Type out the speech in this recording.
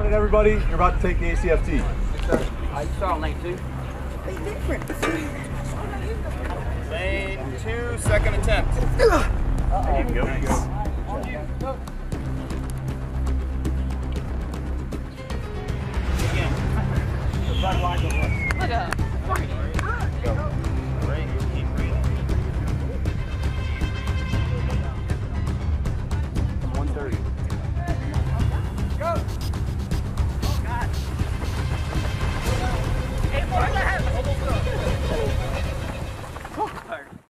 Alright everybody, you're about to take the ACFT. I saw lane 2. It's different. Lane 2, second attempt. There you go. Nice. Look up.